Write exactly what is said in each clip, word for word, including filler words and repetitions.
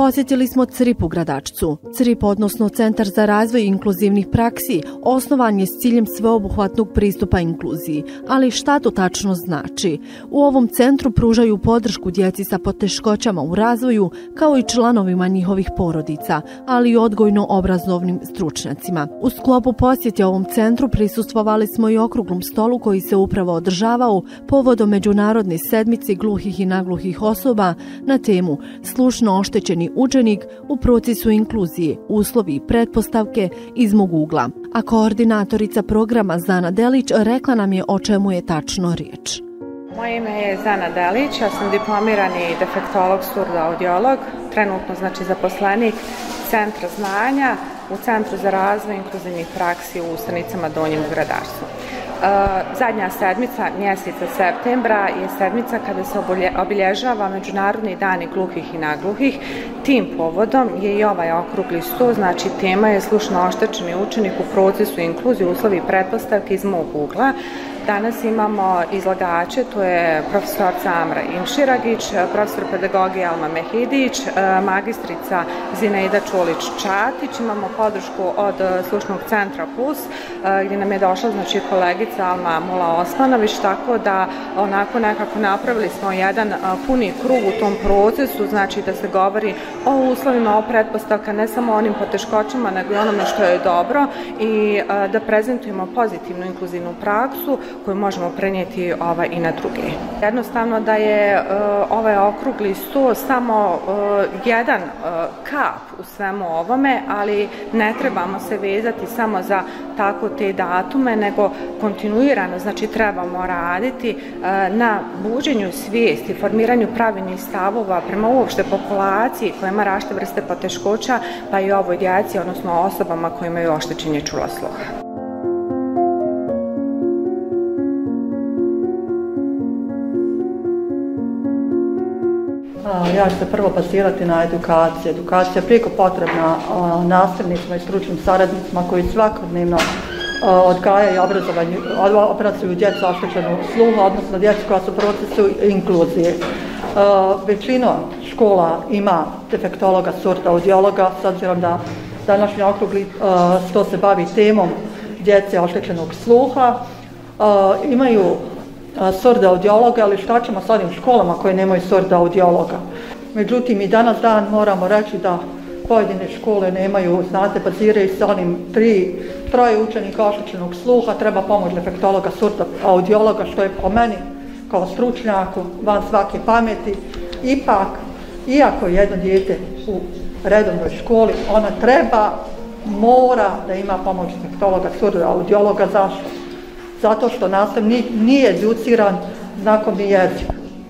Posjetili smo C R I P u Gradačcu. C R I P, odnosno Centar za razvoj inkluzivnih praksi, osnovan je s ciljem sveobuhvatnog pristupa inkluziji. Ali šta to tačno znači? U ovom centru pružaju podršku djeci sa poteškoćama u razvoju, kao i članovima njihovih porodica, ali i odgojno-obrazovnim stručnjacima. U sklopu posjete ovom centru prisustvovali smo i okruglom stolu koji se upravo održavao povodom Međunarodne sedmice gluhih i nagluhih osoba na temu Slušno oštećeni učenik u procesu inkluzije, uslovi i pretpostavke iz mog ugla. A koordinatorica programa Zana Delić rekla nam je o čemu je tačno riječ. Moje ime je Zana Delić, ja sam diplomirani defektolog, surdoaudiolog, trenutno znači zaposlenik Centra znanja u Centru za razvoj inkluzivnih praksi u Ustanicama Donjem u Gradačcu. Zadnja sedmica mjeseca septembra je sedmica kada se obilježava Međunarodni dani gluhih i nagluhih. Tim povodom je i ovaj okrugli sto, znači tema je slušno oštećeni učenik u procesu inkluzije, uslovi i pretpostavke iz mog ugla. Danas imamo izlagače, to je profesorica Amra Imširagić, profesor pedagogije Alma Mehidić, magistrica Zinaida Čulić-Čatić, imamo podršku od Slušnog centra Plus, gdje nam je došla znači kolegica Alma Mula Osmanović, tako da onako nekako napravili smo jedan puni krug u tom procesu, znači da se govori o uslovima, o pretpostavka, ne samo o onim poteškoćama, nego i onome što je dobro i da prezentujemo pozitivnu inkluzivnu praksu koju možemo prenijeti ovaj, i na druge. Jednostavno da je uh, ovaj okrugli sto samo uh, jedan uh, kap u svemu ovome, ali ne trebamo se vezati samo za tako te datume, nego kontinuirano, znači trebamo raditi uh, na buđenju svijesti, formiranju pravilnih stavova prema uopšte populaciji koja ima različite vrste poteškoća, pa i ovoj djeci, odnosno osobama koje imaju oštećenje čula sluha. Ja ću se prvo basirati na edukaciju. Edukacija je prijeko potrebna nastavnicima i stručnim saradnicima koji svakodnevno odgajaju i obrazuju djecu oštećenog sluha, odnosno djecu koja su u procesu inkluzije. Većina škola ima defektologa, surdoaudiologa, s obzirom da današnji okrugli sto se bavi temom djece oštećenog sluha. Imaju surdoaudiologa, ali šta ćemo s onim školama koje nemaju surdoaudiologa? Međutim, i danas dan moramo reći da pojedine škole nemaju, znate, baziraju se onim tri, troje učenika oštećenog sluha, treba pomoć defektologa, surdoaudiologa, što je po meni kao stručnjaku van svake pameti. Ipak, iako je jedno dijete u redovnoj školi, ona treba, mora da ima pomoć defektologa, surdoaudiologa. Zašto? Zato što nastavnik nije educiran znakovni jezik.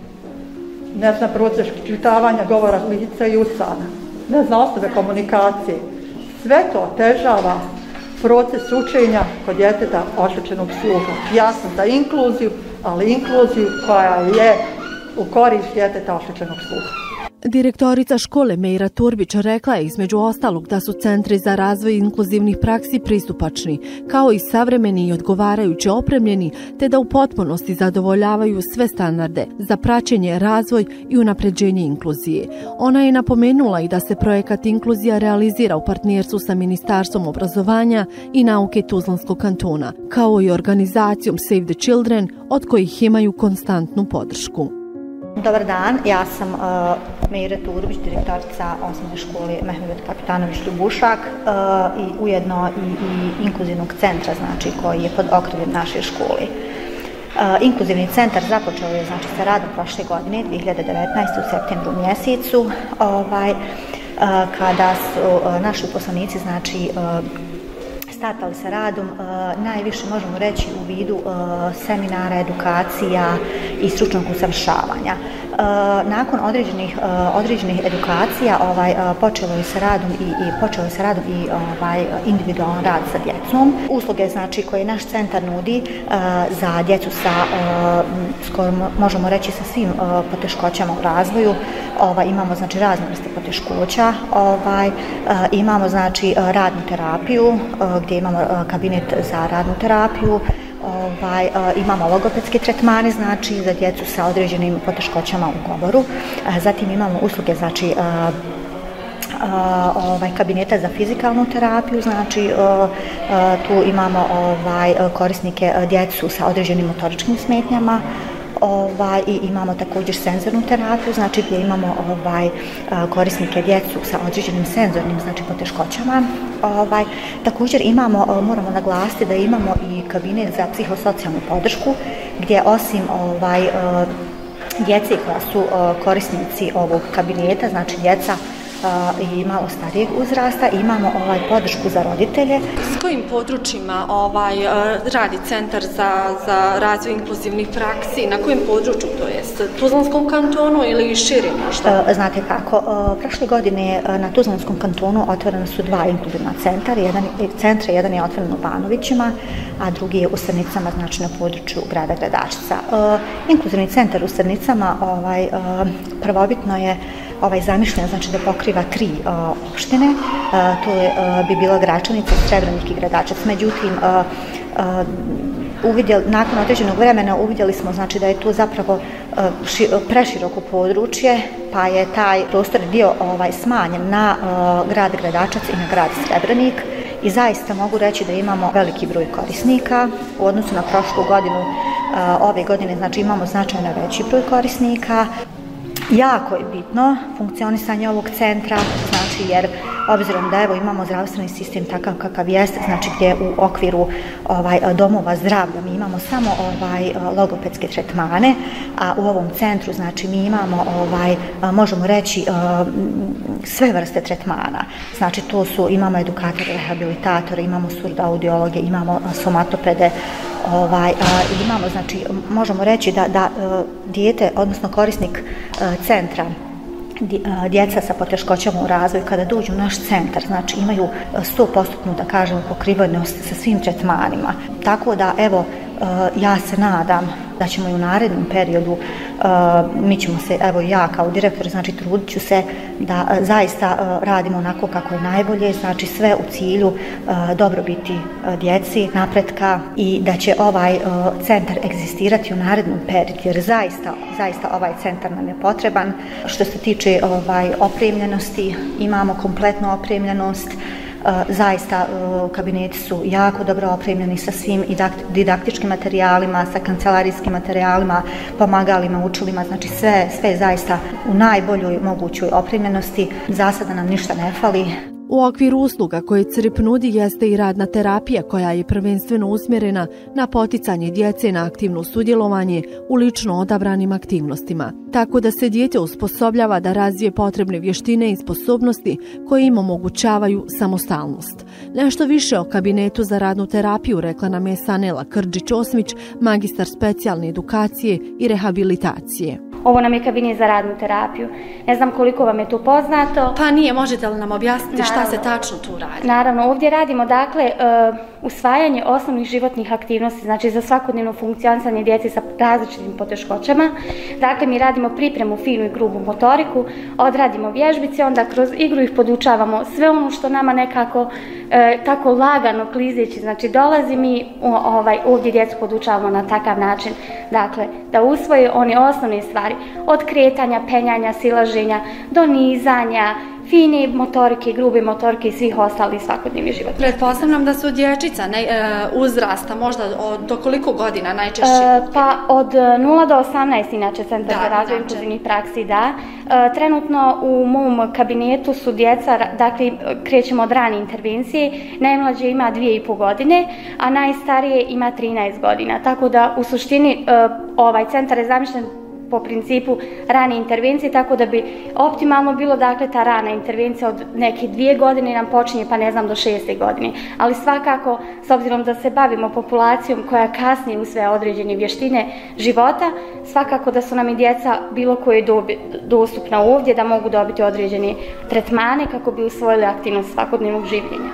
Ne zna proces čitavanja, govora lica i usana. Ne zna osnove komunikacije. Sve to otežava proces učenja kod djeteta oštećenog sluha. Ja sam za inkluziju, ali inkluziju koja je u korist djeteta oštećenog sluha. Direktorica škole Mejra Turbić rekla je između ostalog da su centri za razvoj inkluzivnih praksi pristupačni, kao i savremeni i odgovarajuće opremljeni, te da u potpunosti zadovoljavaju sve standarde za praćenje, razvoj i unapređenje inkluzije. Ona je napomenula i da se projekat Inkluzija realizira u partnerstvu sa Ministarstvom obrazovanja i nauke Tuzlanskog kantona, kao i organizacijom Save the Children, od kojih imaju konstantnu podršku. Dobar dan, ja sam uh, Mejra Turbić, direktorica osnovne škole Mehmet Kapitanović Ljubušak uh, i ujedno i, i inkluzivnog centra, znači, koji je pod okriljem naše škole. Uh, inkluzivni centar započeo je znači, sa radom prošle godine, dvije hiljade devetnaeste. u septembru mjesecu, ovaj, uh, kada su uh, naši uposlenici znači, uh, startali sa radom, uh, najviše možemo reći u vidu uh, seminara, edukacija i stručnog usavršavanja. Uh, nakon određenih, uh, određenih edukacija ovaj, uh, počelo je sa radom i, i počelo je sa radom i ovaj, individualan rad sa djecom. Usluge znači koje naš centar nudi uh, za djecu sa uh, skoro možemo reći sa svim uh, poteškoćama u razvoju. Ovaj, imamo znači razne vrste poteškoća, ovaj, uh, imamo znači radnu terapiju uh, gdje imamo uh, kabinet za radnu terapiju. Ovaj, uh, imamo logopedske tretmane znači za djecu sa određenim poteškoćama u govoru. Uh, zatim imamo usluge znači uh, ovaj, kabineta za fizikalnu terapiju, znači tu imamo ovaj, korisnike djecu sa određenim motoričkim smetnjama, Ovaj, i imamo također senzornu terapiju, znači gdje imamo ovaj, korisnike djecu sa određenim senzornim, znači poteškoćama. Ovaj, također imamo, moramo naglasiti da imamo i kabinet za psihosocijalnu podršku, gdje osim ovaj, djece koja su korisnici ovog kabineta, znači djeca i malo starijeg uzrasta, imamo ovaj podršku za roditelje. S kojim područjima ovaj radi Centar za, za razvoj inkluzivnih praksi? Na kojem području, to jest Tuzlanskom kantonu ili šire možda? Znate kako, prošle godine na Tuzlanskom kantonu otvorena su dva inkluzivna centra, jedan, centra, jedan je otvoren u Banovićima, a drugi je u Srnicama, znači na području grada Gradačca. Inkluzivni centar u Srnicama ovaj, prvobitno je ovaj zamišljen, znači da pokriva tri uh, opštine, uh, to je, uh, bi bila Gračanica, Srebrenik i Gradačac. Međutim, uh, uh, uvidjeli, nakon određenog vremena uvidjeli smo, znači da je tu zapravo uh, ši, preširoko područje, pa je taj prostorni dio ovaj, smanjen na uh, grad Gradačac i na grad Srebrenik. I zaista mogu reći da imamo veliki broj korisnika. U odnosu na prošlu godinu, uh, ove godine, znači imamo značajno veći broj korisnika. Jako je bitno funkcionisanje ovog centra, znači jer obzirom da evo imamo zdravstveni sistem takav kakav jeste, znači gdje u okviru ovaj, domova zdravlja mi imamo samo ovaj, logopedske tretmane, a u ovom centru znači mi imamo, ovaj, možemo reći, sve vrste tretmana. Znači to su, imamo edukatore, rehabilitatore, imamo surdoaudiologe, imamo somatopede, Ovaj, a, imamo, znači, možemo reći da, da dijete, odnosno korisnik a, centra, djeca sa poteškoćama u razvoju, kada dođu u naš centar, znači imaju sto posto, da kažem, pokrivenost sa svim tretmanima. Tako da, evo, ja se nadam da ćemo i u narednom periodu, mi ćemo se, evo ja kao direktor, znači trudit ću se da zaista radimo onako kako je najbolje, znači sve u cilju dobrobiti djeci, napretka i da će ovaj centar egzistirati u narednom periodu, jer zaista, zaista ovaj centar nam je potreban. Što se tiče ovaj, opremljenosti, imamo kompletnu opremljenost. Zaista kabineti su jako dobro opremljeni sa svim didaktičkim materijalima, sa kancelarijskim materijalima, pomagalima, učilima, znači sve, sve zaista u najboljoj mogućoj opremljenosti. Za sada nam ništa ne fali. U okviru usluga koje C R I P nudi jeste i radna terapija koja je prvenstveno usmjerena na poticanje djece na aktivno sudjelovanje u lično odabranim aktivnostima, tako da se dijete osposobljava da razvije potrebne vještine i sposobnosti koje im omogućavaju samostalnost. Nešto više o kabinetu za radnu terapiju rekla nam je Sanela Krđić-Osmić, magistar specijalne edukacije i rehabilitacije. Ovo nam je kabinet za radnu terapiju. Ne znam koliko vam je to poznato. Pa nije, možete li nam objasniti šta se tačno tu radi? Naravno, ovdje radimo dakle uh, usvajanje osnovnih životnih aktivnosti, znači za svakodnevno funkcionisanje djece sa različitim poteškoćama. Dakle, mi radimo pripremu, finu i grubu motoriku, odradimo vježbice, onda kroz igru ih podučavamo sve ono što nama nekako uh, tako lagano klizeći, znači dolazi mi ovaj, ovdje djecu podučavamo na takav način, dakle, da usvoje one osnovne stvari, od kretanja, penjanja, silaženja, do nizanja, fine motorike, grube motorike i svih ostalih svakodnevnih života. Pretpostavljam da su dječica ne, e, uzrasta, možda od, do koliko godina najčešće? E, pa od nula do osamnaest, inače Centar za razvoj inkluzivnih praksi, da. E, trenutno u mom kabinetu su djeca, dakle krećemo od rane intervencije, najmlađe ima dvije i pol godine, a najstarije ima trinaest godina. Tako da u suštini e, ovaj centar je zamišljen po principu rane intervencije, tako da bi optimalno bilo, dakle, ta rana intervencija od neke dvije godine nam počinje, pa ne znam, do šeste godine. Ali svakako, s obzirom da se bavimo populacijom koja kasnije usvaja određene vještine života, svakako da su nam i djeca bilo koje dobi dostupna ovdje, da mogu dobiti određene tretmane kako bi usvojili aktivnost svakodnevnog življenja.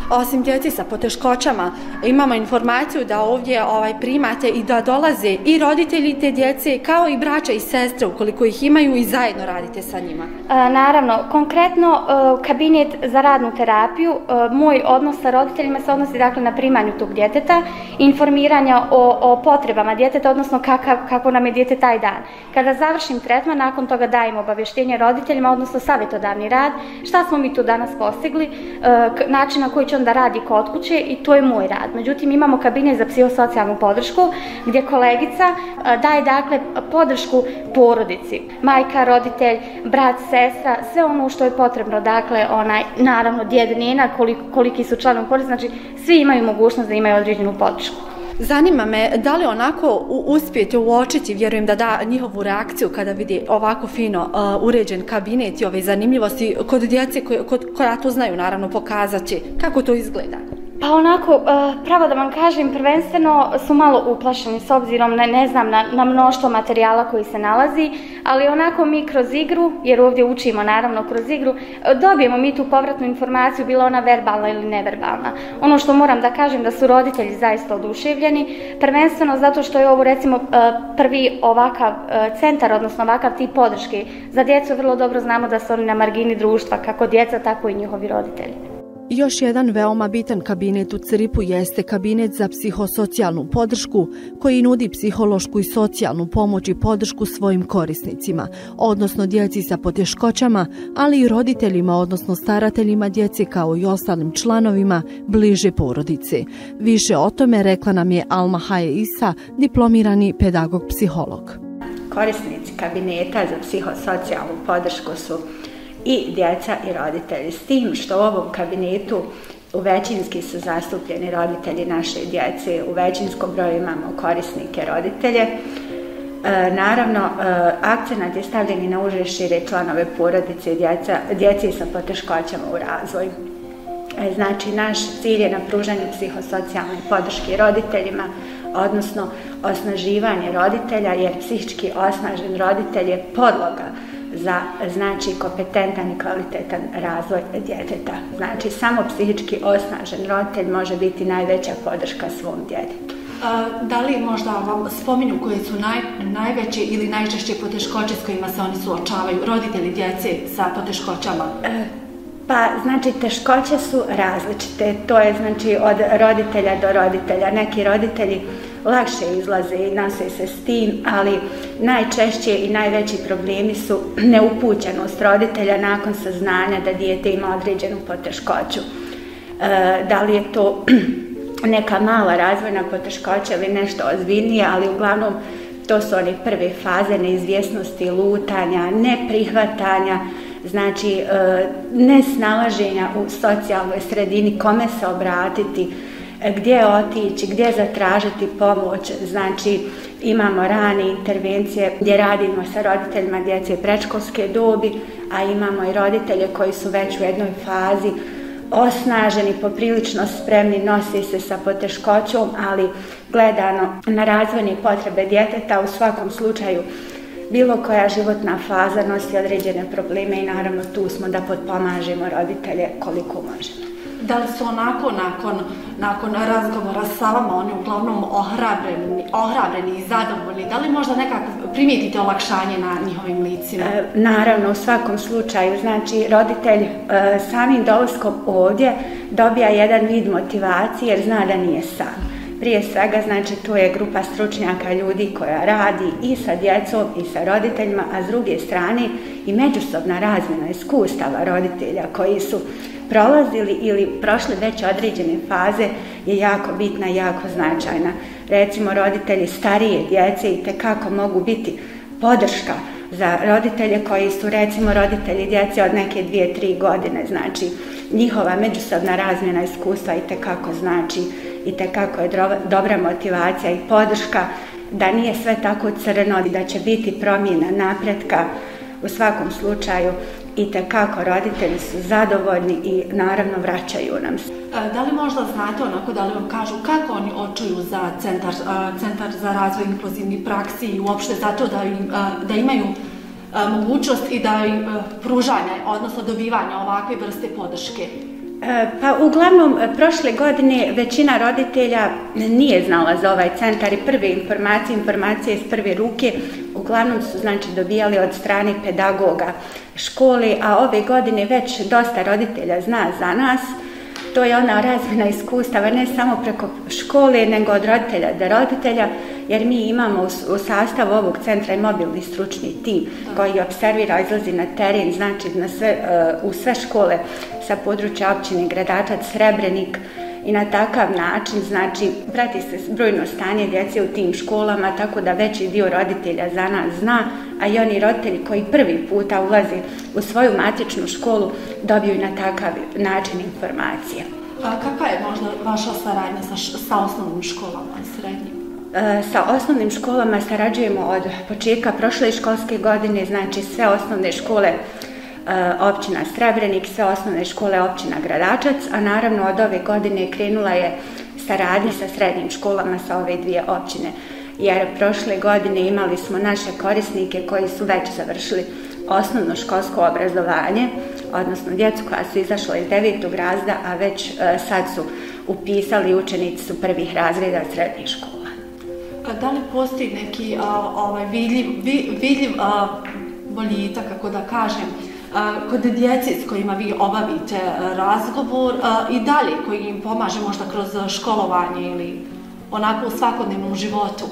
Osim djeci sa poteškoćama, imamo informaciju da ovdje ovaj, primate i da dolaze i roditelji te djece, kao i braća i sestre, ukoliko ih imaju, i zajedno radite sa njima. E, naravno, konkretno e, kabinet za radnu terapiju, e, moj odnos sa roditeljima se odnosi dakle na primanju tog djeteta, informiranja o, o potrebama djeteta, odnosno kakav, kako nam je dijete taj dan. Kada završim tretman, nakon toga dajem obavještenje roditeljima, odnosno savjetodavni rad, šta smo mi tu danas postigli, način na koji će on da radi kod kuće, i to je moj rad. Međutim, imamo kabinet za psihosocijalnu podršku gdje kolegica daje dakle podršku porodici, majka, roditelj, brat, sestra, sve ono što je potrebno, dakle onaj, naravno djed, nena, koliko, koliki su članovi porodice, znači svi imaju mogućnost da imaju određenu podršku. Zanima me da li onako uspijete uočiti, vjerujem da da, njihovu reakciju kada vidi ovako fino uh, uređen kabinet i ove zanimljivosti kod djece koje, kod, koja to znaju naravno pokazati. Kako to izgleda? Pa onako, pravo da vam kažem, prvenstveno su malo uplašeni s obzirom na, ne znam, na, na mnoštvo materijala koji se nalazi, ali onako mi kroz igru, jer ovdje učimo naravno kroz igru, dobijemo mi tu povratnu informaciju, bila ona verbalna ili neverbalna. Ono što moram da kažem da su roditelji zaista oduševljeni, prvenstveno zato što je ovo recimo prvi ovakav centar, odnosno ovakav tip podrške. Za djecu vrlo dobro znamo da su oni na margini društva, kako djeca, tako i njihovi roditelji. Još jedan veoma bitan kabinet u Cripu jeste kabinet za psihosocijalnu podršku koji nudi psihološku i socijalnu pomoć i podršku svojim korisnicima, odnosno djeci sa poteškoćama, ali i roditeljima, odnosno starateljima djece kao i ostalim članovima bliže porodice. Više o tome rekla nam je Alma Haje Isa, diplomirani pedagog-psiholog. Korisnici kabineta za psihosocijalnu podršku su i djeca i roditelji, s tim što u ovom kabinetu u većinski su zastupljeni roditelji naše djece, u većinskom broju imamo korisnike roditelje. E, naravno, e, akcenat je stavljen i na uže šire članove porodice i djeca, djeci sa poteškoćama u razvoju. E, znači, naš cilj je na pružanju psihosocijalne podrške roditeljima, odnosno osnaživanje roditelja, jer psihički osnažen roditelj je podloga za, znači, kompetentan i kvalitetan razvoj djeteta. Znači, samo psihički osnažen roditelj može biti najveća podrška svom djetetu. A, da li možda vam spominju koje su naj, najveće ili najčešće poteškoće s kojima se oni suočavaju, roditelji djece sa poteškoćama? E, pa, znači, teškoće su različite. To je, znači, od roditelja do roditelja. Neki roditelji lakše izlaze i nose se s tim, ali najčešće i najveći problemi su neupućenost roditelja nakon saznanja da dijete ima određenu poteškoću. E, da li je to neka mala razvojna poteškoća ili nešto ozbiljnije, ali uglavnom to su one prve faze neizvjesnosti, lutanja, neprihvatanja, znači e, nesnalaženja u socijalnoj sredini, kome se obratiti, gdje otići, gdje zatražiti pomoć. Znači, imamo rane intervencije gdje radimo sa roditeljima djece predškolske dobi, a imamo i roditelje koji su već u jednoj fazi osnaženi, poprilično spremni, nosi se sa poteškoćom, ali gledano na razvojne potrebe djeteta, u svakom slučaju bilo koja životna faza nosi određene probleme i naravno tu smo da potpomažemo roditelje koliko možemo. Da li su onako nakon, nakon razgovora sa vama oni uglavnom ohrabreni, ohrabreni i zadovoljni? Da li možda nekako primijetite olakšanje na njihovim licima? E, naravno, u svakom slučaju. Znači, roditelj e, samim dolaskom ovdje dobija jedan vid motivacije jer zna da nije sam. Prije svega, znači, tu je grupa stručnjaka ljudi koja radi i sa djecom i sa roditeljima, a s druge strane i međusobna razmjena iskustava roditelja koji su prolazili ili prošli već određene faze je jako bitna i jako značajna. Recimo, roditelji starije djece i tekako mogu biti podrška za roditelje koji su, recimo, roditelji djece od neke dvije, tri godine. Znači, njihova međusobna razmjena iskustva i tekako znači i tekako je dobra motivacija i podrška da nije sve tako crno i da će biti promjena napretka. U svakom slučaju i tekako roditelji su zadovoljni i naravno vraćaju nam se. Da li možda znate onako, da li vam kažu kako oni očuju za centar, centar za razvoj inkluzivnih praksi i uopšte zato da, im, da imaju mogućnost i da im pružanja, odnosno dobivanja ovakve vrste podrške? Pa uglavnom prošle godine većina roditelja nije znala za ovaj centar i prve informacije, informacije iz prve ruke uglavnom su znači dobijali od strane pedagoga škole, a ove godine već dosta roditelja zna za nas. To je ona razmjena iskustava ne samo preko škole nego od roditelja do roditelja, jer mi imamo u, u sastavu ovog centra i mobilni stručni tim koji observira, izlazi na teren, znači na sve, uh, u sve škole sa područja općine Gradačac, Srebrenik i na takav način, znači, prati se brojno stanje djece u tim školama, tako da veći dio roditelja za nas zna, a i oni roditelji koji prvi puta ulaze u svoju matičnu školu dobiju na takav način informacije. A kakva je možda vaša saradnja sa, sa osnovnim školama i srednjim? E, sa osnovnim školama sarađujemo od početka prošle školske godine, znači sve osnovne škole općina Srebrenik, sve osnovne škole općina Gradačac, a naravno od ove godine krenula je saradnja sa srednjim školama sa ove dvije općine, jer prošle godine imali smo naše korisnike koji su već završili osnovno školsko obrazovanje, odnosno djecu koja su izašla iz devetog razreda, a već sad su upisali, učenici su prvih razreda srednjih škola. Da li postoji neki a, ovaj, vidljiv, vidljiv a, boljitak, kako da kažem, kod djece s kojima vi obavite razgovor i dalje koji im pomaže možda kroz školovanje ili onako u svakodnevnom životu?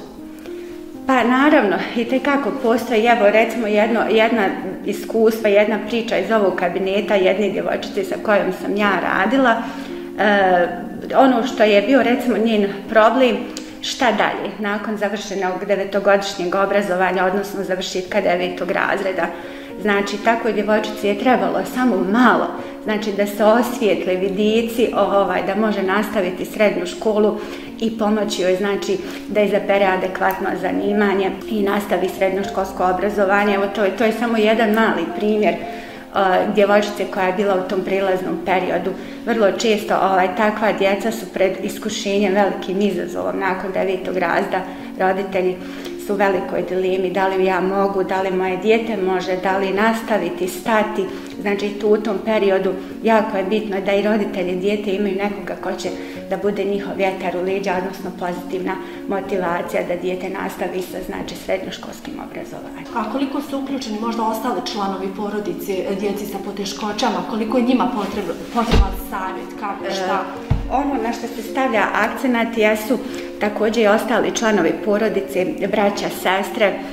Pa naravno, i tekako postoji, evo recimo jedno, jedna iskustva, jedna priča iz ovog kabineta jedne djevojčice sa kojom sam ja radila. E, ono što je bio recimo njen problem, šta dalje nakon završenog devetogodišnjeg obrazovanja, odnosno završetka devetog razreda. Znači, takvoj djevojčici je trebalo samo malo, znači da se osvijetle vidici, ovaj, da može nastaviti srednju školu i pomoći joj, znači, da izabere adekvatno zanimanje i nastavi srednjoškolsko obrazovanje. Evo, to je, to je samo jedan mali primjer uh, djevojčice koja je bila u tom prilaznom periodu. Vrlo često ovaj, takva djeca su pred iskušenjem, velikim izazovom nakon devetog razreda. Roditelji su u velikoj dilemi, da li ja mogu, da li moje dijete može, da li nastaviti, stati. Znači tu u tom periodu jako je bitno da i roditelji dijete imaju nekoga ko će da bude njihov vjetar u leđa, odnosno pozitivna motivacija da dijete nastavi sa znači srednjoškolskim obrazovanjem. A koliko su uključeni možda ostali članovi porodice, djeci sa poteškoćama, koliko je njima potreban, potreban savjet, kako, šta? E, ono na što se stavlja akcenat jesu također i ostali članovi porodice, braća, sestre. E,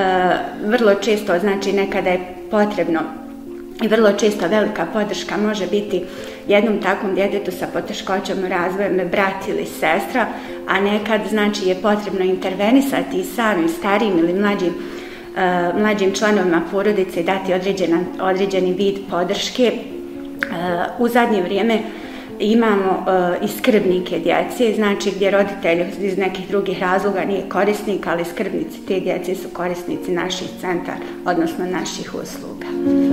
vrlo često, znači nekada je potrebno i vrlo često velika podrška može biti jednom takvom djetetu sa poteškoćom u razvoju brat ili sestra, a nekad znači je potrebno intervenisati i samim starijim ili mlađim, uh, mlađim članovima porodice i dati određena, određeni vid podrške. Uh, u zadnje vrijeme imamo uh, i skrbnike djece, znači gdje roditelj iz nekih drugih razloga nije korisnik, ali skrbnici te djece su korisnici naših centara, odnosno naših usluga.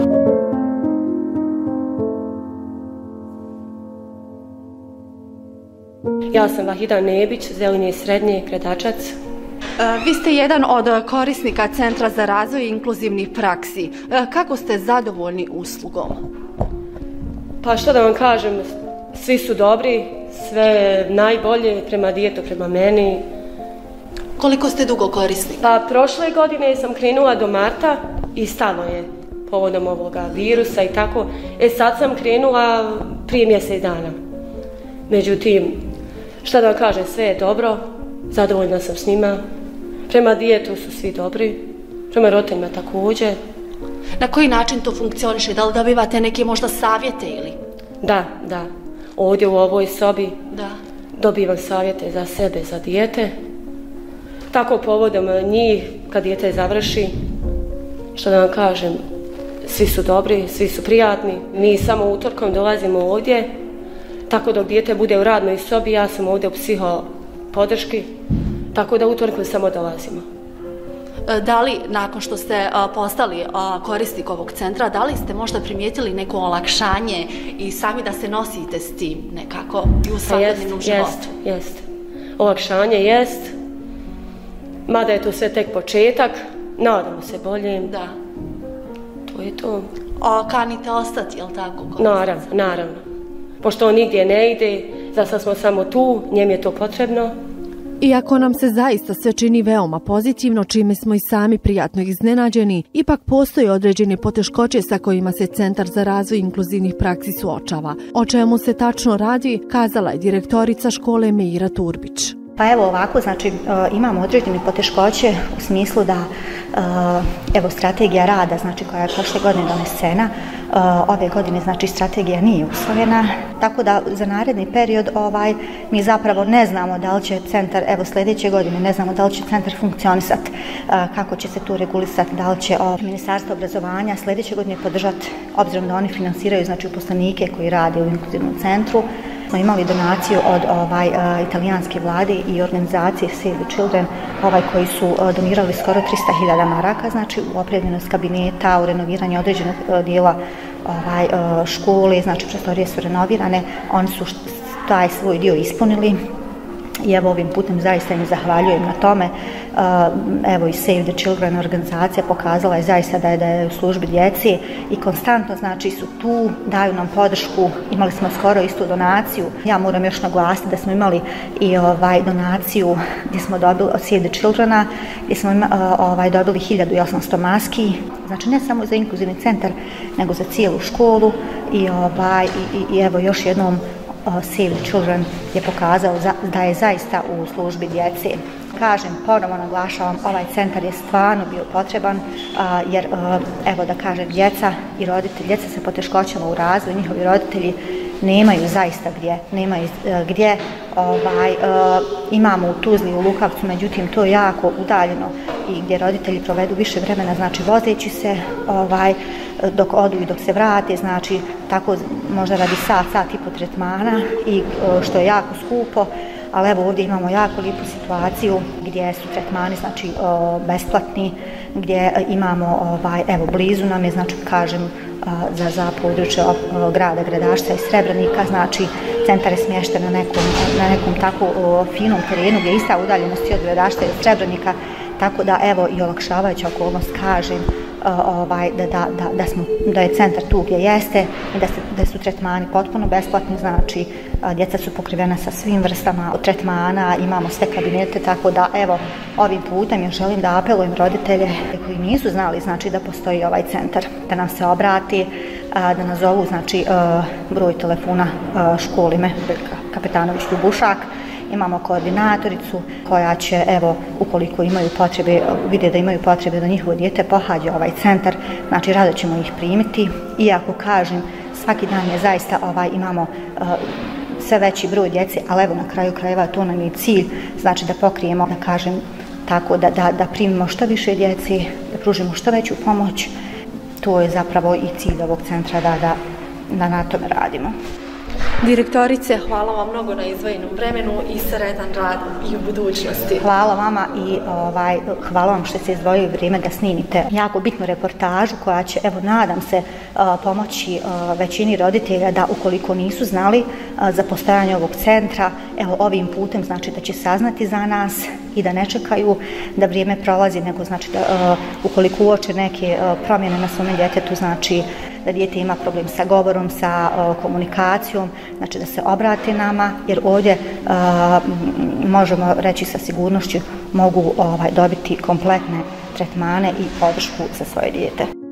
Ja sam Vahida Nebić, Zelenje srednje, Gradačac. Vi ste jedan od korisnika Centra za razvoj inkluzivnih praksi. Kako ste zadovoljni uslugom? Pa što da vam kažem, svi su dobri, sve najbolje prema djetetu, prema meni. Koliko ste dugo korisnik? Pa prošle godine sam krenula do marta i stalo je povodom ovoga virusa i tako. E sad sam krenula prije mjesec dana. Međutim, šta da vam kažem, sve je dobro, zadovoljna sam s njima. Prema djetetu su svi dobri, prema roditeljima također. Na koji način to funkcioniše? Da li dobivate neke možda savjete ili? Da, da. Ovdje u ovoj sobi da. Dobivam savjete za sebe, za dijete. Tako povodom njih, kad dijete završi, što da vam kažem, svi su dobri, svi su prijatni. Mi samo utorkom dolazimo ovdje, tako dok dijete bude u radnoj sobi, ja sam ovdje u psiho podrški, tako da utorkom samo dolazimo. Da li, nakon što ste postali korisnik ovog centra, da li ste možda primijetili neko olakšanje i sami da se nosite s tim nekako i u svakodnevnom životu? Jest, jest. Olakšanje jest, mada je to sve tek početak, nadamo se boljem. Da. To je to. A kanite ostati, jel tako? Naravno, naravno. pošto on nigdje ne ide, za sad smo samo tu, njem je to potrebno. Iako nam se zaista sve čini veoma pozitivno, čime smo i sami prijatno iznenađeni, ipak postoje određene poteškoće sa kojima se Centar za razvoj inkluzivnih praksi suočava. O čemu se tačno radi, kazala je direktorica škole Meira Turbić. Pa evo ovako, znači imamo određene poteškoće u smislu da evo strategija rada, znači koja je prošle godine donesena, ove godine znači strategija nije usvojena, tako da za naredni period ovaj mi zapravo ne znamo da li će centar, evo sljedeće godine ne znamo da li će centar funkcionisati, kako će se tu regulisati, da li će Ministarstvo obrazovanja sljedeće godine podržati, obzirom da oni finansiraju znači uposlenike koji rade u inkluzivnom centru. Smo imali donaciju od ovaj, italijanske vlade i organizacije Save the Children ovaj, koji su donirali skoro trista hiljada maraka, znači u opremljenost kabineta, u renoviranje određenog dijela ovaj, škole, znači prostorije su renovirane, oni su taj svoj dio ispunili. I evo ovim putem zaista im zahvaljujem na tome. Evo i Save the Children organizacija pokazala je zaista da je, da je u službi djeci i konstantno znači su tu, daju nam podršku. Imali smo skoro istu donaciju. Ja moram još naglasiti da smo imali i ovaj donaciju gdje smo dobili od Save the Childrena, gdje smo ovaj, dobili hiljadu i osamsto maski. Znači ne samo za inkluzivni centar, nego za cijelu školu i, ovaj, i, i evo još jednom Save the Children je pokazao da je zaista u službi djece. Kažem, ponovno naglašavam, ovaj centar je stvarno bio potreban jer, evo da kažem, djeca i roditelji, djeca sa poteškoćama u razvoju, njihovi roditelji nemaju zaista gdje, nemaju gdje, ovaj, imamo u Tuzli, u Lukavcu, međutim to je jako udaljeno i gdje roditelji provedu više vremena, znači vozeći se, ovaj, dok odu i dok se vrate, znači tako možda radi sat, sat i po tretmana i što je jako skupo, ali evo ovdje imamo jako lijepu situaciju gdje su tretmani znači besplatni, gdje imamo ovaj, evo blizu nam je, znači kažem za, za područje grada Gradašca i Srebrenika, znači centar je smješten na nekom, na nekom tako finom terenu gdje je ista udaljenost od Gradašca i Srebrenika, tako da evo i olakšavajuća okolnost kažem Ovaj, da, da, da, da, smo, da je centar tu gdje jeste i da, se, da su tretmani potpuno besplatni, znači djeca su pokrivena sa svim vrstama tretmana, imamo sve kabinete, tako da evo ovim putem ja želim da apelujem roditelje koji nisu znali znači da postoji ovaj centar, da nam se obrati, da nazovu znači broj telefona škole Mehmed Kapetanović Ljubušak. Imamo koordinatoricu koja će, evo, ukoliko imaju potrebe, vide da imaju potrebe da njihovo dijete pohađa ovaj centar, znači rado ćemo ih primiti. Iako kažem, svaki dan je zaista ovaj, imamo uh, sve veći broj djece, ali evo na kraju krajeva to nam je cilj, znači da pokrijemo, da kažem tako, da, da, da primimo što više djece, da pružimo što veću pomoć. To je zapravo i cilj ovog centra da, da, da na tome radimo. Direktorice, hvala vam mnogo na izdvojenom vremenu i sretan rad i u budućnosti. Hvala vama i ovaj, hvala vam što ste izdvojili vrijeme da snimite jako bitnu reportažu koja će, evo nadam se, pomoći većini roditelja da ukoliko nisu znali za postojanje ovog centra, evo ovim putem znači da će saznati za nas i da ne čekaju da vrijeme prolazi, nego znači da ukoliko uoče neke promjene na svome djetetu, znači da dijete ima problem sa govorom, sa uh, komunikacijom, znači da se obrate nama, jer ovdje uh, možemo reći sa sigurnošću mogu ovaj, dobiti kompletne tretmane i podršku za svoje dijete.